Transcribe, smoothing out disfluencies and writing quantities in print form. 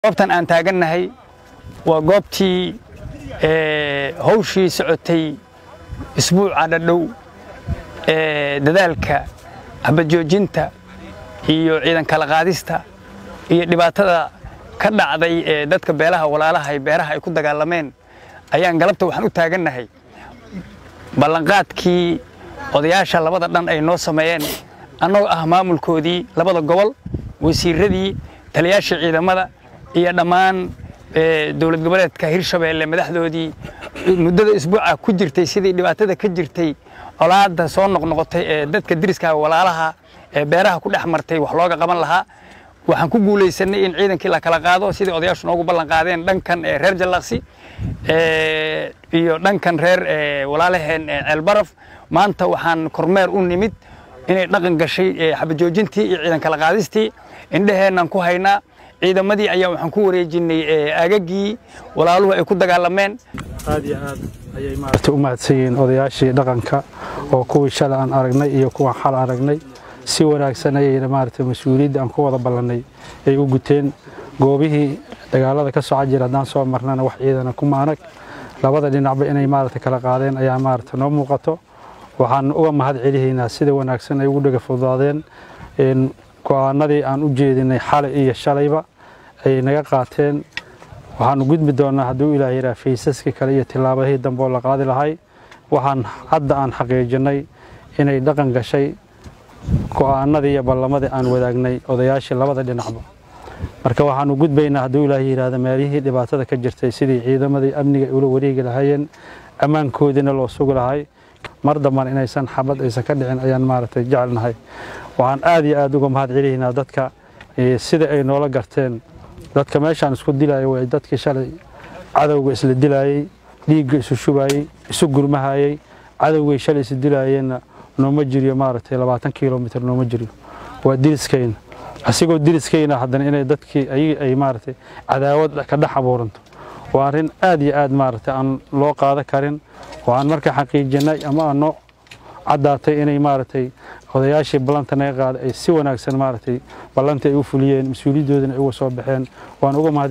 goobtan aan taagannahay waa goobtii hawshii socotay isbuuca dhadhow dadaalka xabad joojinta iyo ciidan kala qaadista iyo dhibaatada ka dhacday dadka beelaha walaalaha ay beeraha ay ku dagaalameen ayaan galabta waxaan u taagannahay ballanqaadkii odayaasha labada dhan ay noo sameeyeen annagoo ah maamulkoodii labada gobol wasiiradii taliyaasha ciidamada iyo dhammaan dawlad goboleedka Hirshabeelle madaxdoodii muddada isbuuca ku jirtay sidii dhibaatada ka jirtay colaadda soo noqnoqotay ee dadka diriska walaalaha ee beeraha ku dhaxmartay wax looga qaban lahaa waxaan ku guuleysanay in ciidankii la kala qaado sidii odayaashu noogu ballan qaadeen dhankan reer Jallaqsi iyo dhankan reer walaalaheen Ceelbaraf maanta waxaan kormeer u nimid inay dhaqan gashay xabad joojintii iyo ciidan kala qaadistii indhaheenan ku haynaa ciidamadii ayaa waxaan ku wareejinay aagagii walaaluhu ay ku dagaalameen aad iyo aad ayay maartay u mahadsanyihiin odayaashii dhaqanka oo kuwii shalay aan aragnay iyo kuwa xal aragnay si wanaagsan ayay maartay mas'uuliyadda aan ku wada ballanay ay u guteen goobihii dagaalada ka soo jira hadaan soo marnana wax ciidana kuma arag labada dhinacba inay maartay kala qaadeen ayaa maartay noo muuqato waxaan uga mahad celihiinaa sida wanaagsan ay ugu dhaga fududaadeen go'aanadii aan u jeedinay xalay iyo shalayba ay naga qaateen waxaan gudbi doonaa hadduu Ilaahay yiraahdo faysaska kale iyo tilaabadii dambe oo la qaadi lahay waxaan hadda aan xaqiijinay inay dhaqan gashay go'aanadii iyo ballamadii aan wadaagnay odayaashii labada dhinacba marka waxaan u gudbaynaa hadduu Ilaahay yiraahdo meelihii dhibaatada ka jirtay sidii ciidamadii amniga ula wareegi lahaayeen ammaankoodina loo sugi lahay mar damban inaysan xabad aysan ka dhicin ayaan maartay jecelnahay waxaan aad iyo aad uga mahad celihiinaa dadka sida ay noola garteen dadka meeshaan isku dilaayay way dadkii shalay cadawga isla dilaayay dhiigga isu shubayay isu gurmahayay cadawga shalay isla dilaayeen nooma jiriyo maartay 20 kiiloomitir nooma jiriyo waa diriskeen asigoo diriskeen haddana inay dadkii ay maartay cadaawad ka dhax abuuranto waa arin aad iyo aad maartay aan loo qaada karin waan marka xaqiijinay ama aano cadaatay inay maartay odayaashii ballanta naga qaad ay si wanaagsan maartay ballanta ay u fuliyeen mas'uuliyadoodana ay uga soo baxeen waan uga